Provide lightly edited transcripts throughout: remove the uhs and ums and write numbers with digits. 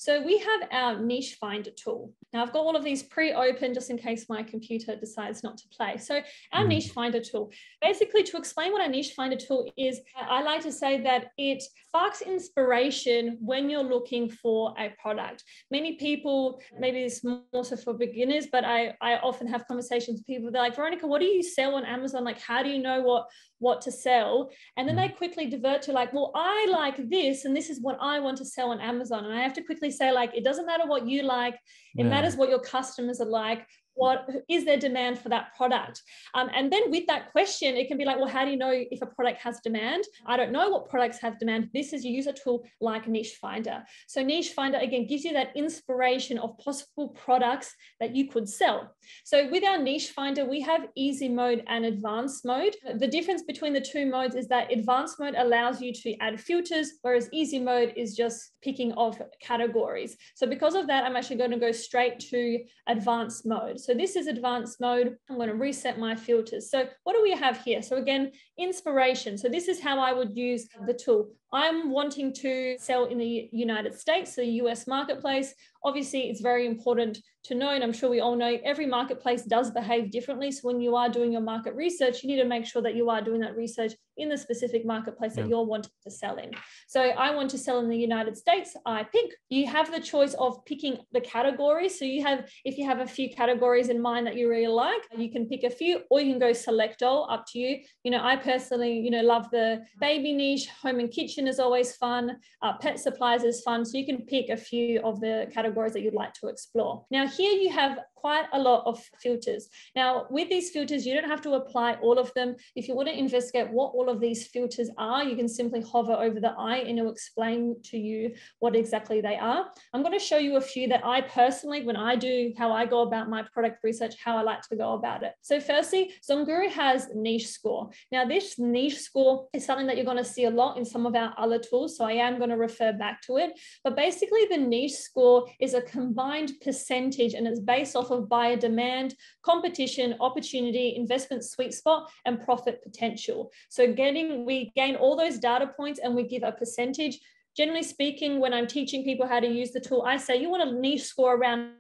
So we have our niche finder tool. Now I've got all of these pre-open just in case my computer decides not to play. So our niche finder tool, basically to explain what our niche finder tool is, I like to say that it sparks inspiration when you're looking for a product. Many people, maybe it's more so for beginners, but I often have conversations with people. They're like, Veronica, what do you sell on Amazon? Like, how do you know what to sell? And then they quickly divert to like, well, I like this, and this is what I want to sell on Amazon. And I have to quickly say, like, it doesn't matter what you like. It matters what your customers are like. What is their demand for that product? And then with that question, it can be like, well, how do you know if a product has demand? I don't know what products have demand. This is, you use a tool like Niche Finder. So Niche Finder, again, gives you that inspiration of possible products that you could sell. So with our Niche Finder, we have easy mode and advanced mode. The difference between the two modes is that advanced mode allows you to add filters, whereas easy mode is just picking of categories. So because of that, I'm actually going to go straight to advanced mode. So this is advanced mode. I'm going to reset my filters. So what do we have here? So again, inspiration. So this is how I would use the tool. I'm wanting to sell in the United States, so US marketplace. Obviously, it's very important to know, and I'm sure we all know, every marketplace does behave differently. So when you are doing your market research, you need to make sure that you are doing that research in the specific marketplace that you're wanting to sell in. So I want to sell in the United States. I pick. You have the choice of picking the categories. So you have, if you have a few categories in mind that you really like, you can pick a few, or you can go select all, up to you. You know, I personally, love the baby niche. Home and kitchen is always fun. Pet supplies is fun. So you can pick a few of the categories that you'd like to explore. Now, here you have quite a lot of filters. Now, with these filters, you don't have to apply all of them. If you want to investigate what all of these filters are, you can simply hover over the eye and it'll explain to you what exactly they are. I'm going to show you a few that I personally, when I do how I go about my product research, how I like to go about it. So firstly, ZonGuru has niche score. Now, this niche score is something that you're going to see a lot in some of our other tools. So I am going to refer back to it. But basically, the niche score is a combined percentage, and it's based off of buyer demand, competition, opportunity, investment sweet spot, and profit potential. So we gain all those data points and we give a percentage. Generally speaking, when I'm teaching people how to use the tool, I say you want a niche score around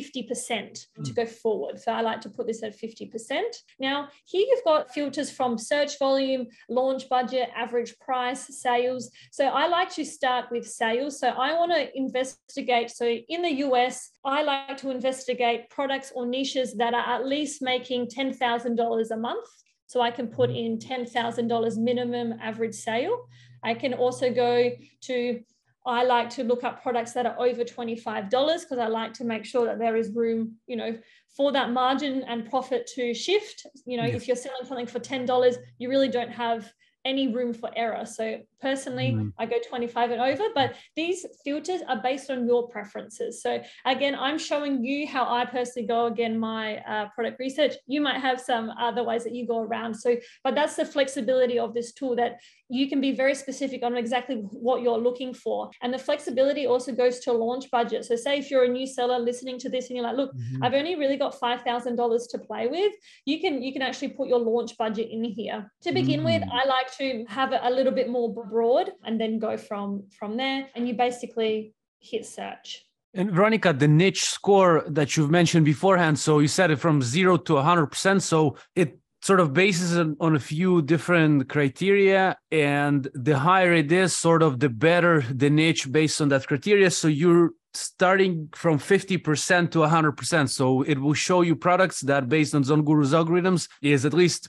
50% to go forward. So I like to put this at 50%. Now, here you've got filters from search volume, launch budget, average price, sales. So I like to start with sales. So I want to investigate. So in the US, I like to investigate products or niches that are at least making $10,000 a month. So I can put in $10,000 minimum average sale. I can also go to, I like to look up products that are over $25 because I like to make sure that there is room, for that margin and profit to shift. If you're selling something for $10, you really don't have any room for error. So personally, I go 25 and over, but these filters are based on your preferences. So again, I'm showing you how I personally go, my product research. You might have some other ways that you go around. So, but that's the flexibility of this tool, that you can be very specific on exactly what you're looking for. And the flexibility also goes to launch budget. So say if you're a new seller listening to this and you're like, look, I've only really got $5,000 to play with, you can actually put your launch budget in here. To begin with, I like to have it a little bit more broad and then go from there. And you basically hit search. And Veronica, the niche score that you've mentioned beforehand, so you said it from 0 to 100%. So it sort of bases on a few different criteria, and the higher it is, sort of the better the niche based on that criteria. So you're starting from 50% to 100%. So it will show you products that, based on ZonGuru's algorithms, is at least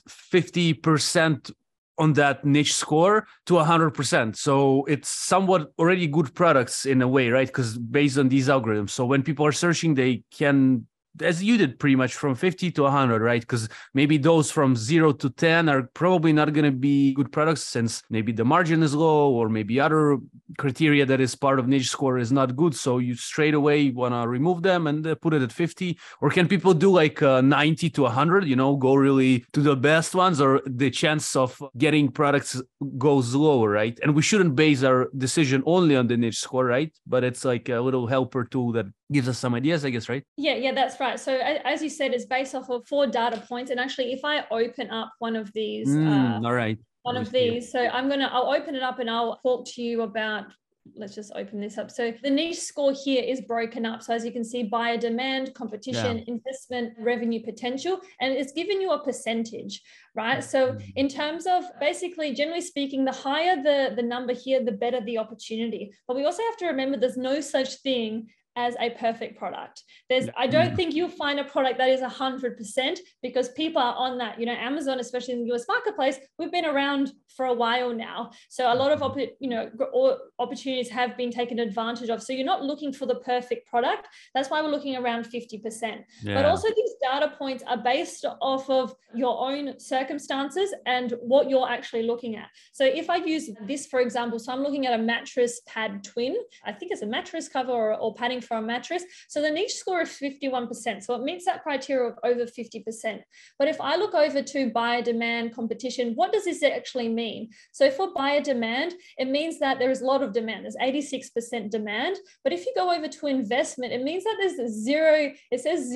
50% on that niche score to 100%. So it's somewhat already good products in a way, right? Because based on these algorithms. So when people are searching, they can, as you did, pretty much from 50 to 100, right? Because maybe those from 0 to 10 are probably not going to be good products, since maybe the margin is low, or maybe other criteria that is part of niche score is not good. So you straight away want to remove them and put it at 50. Or can people do like 90 to 100, go really to the best ones, or the chance of getting products goes lower, right? And we shouldn't base our decision only on the niche score, right? But it's like a little helper tool that gives us some ideas, I guess, right? Yeah, that's right. So as you said, it's based off of 4 data points. And actually, if I open up one of these, all right. So I'll open it up and I'll talk to you about let's just open this up. So the niche score here is broken up. So as you can see, buyer demand, competition, investment, revenue potential, and it's given you a percentage, right? So in terms of basically, generally speaking, the higher the number here, the better the opportunity. But we also have to remember there's no such thing as a perfect product. I don't think you'll find a product that is 100% because people are on that, Amazon, especially in the US marketplace, we've been around for a while now. So a lot of, opportunities have been taken advantage of. So you're not looking for the perfect product. That's why we're looking around 50%. But also these data points are based off of your own circumstances and what you're actually looking at. So if I use this, for example, so I'm looking at a mattress pad twin. I think it's a mattress cover or padding for a mattress. So the niche score is 51%. So it meets that criteria of over 50%. But if I look over to buyer demand, competition, what does this actually mean? So for buyer demand, it means that there is a lot of demand. There's 86% demand. But if you go over to investment, it means that there's zero, it says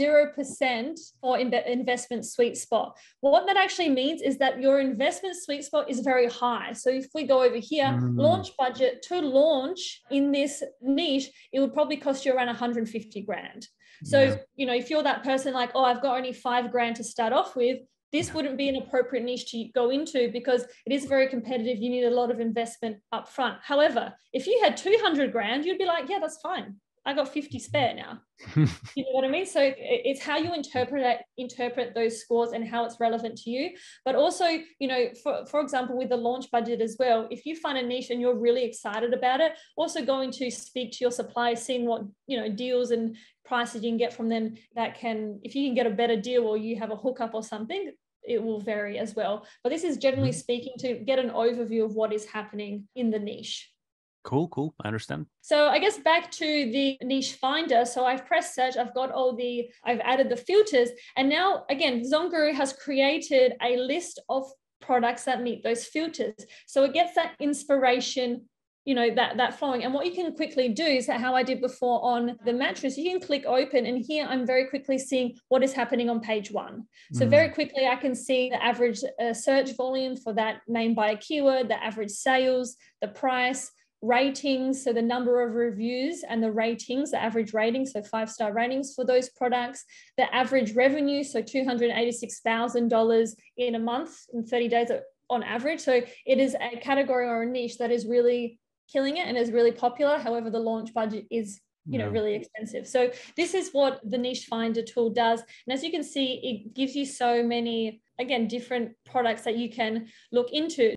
0% for investment sweet spot. What that actually means is that your investment sweet spot is very high. So if we go over here, launch budget to launch in this niche, it would probably cost you around 150 grand. So, if you're that person like, oh, I've got only 5 grand to start off with, this wouldn't be an appropriate niche to go into because it is very competitive. You need a lot of investment up front. However, if you had 200 grand, you'd be like, yeah, that's fine. I got 50 spare now. You know what I mean? So it's how you interpret those scores and how it's relevant to you. But also, for example, with the launch budget as well, if you find a niche and you're really excited about it, also going to speak to your suppliers, seeing what, deals and prices you can get from them that can, if you can get a better deal or you have a hookup or something, it will vary as well. But this is generally speaking to get an overview of what is happening in the niche. Cool. I understand. So I guess back to the niche finder. So I've pressed search, I've added the filters. And now again, ZonGuru has created a list of products that meet those filters. So it gets that inspiration, that flowing. And what you can quickly do is how I did before on the mattress, you can click open and here I'm very quickly seeing what is happening on page 1. So very quickly I can see the average search volume for that name by a keyword, the average sales, the price, ratings, so the number of reviews and the ratings, the average rating, so 5-star ratings for those products, the average revenue, so $286,000 in a month, in 30 days on average. So it is a category or a niche that is really killing it and is really popular. However, the launch budget is really expensive. So this is what the niche finder tool does. And as you can see, it gives you so many, again, different products that you can look into.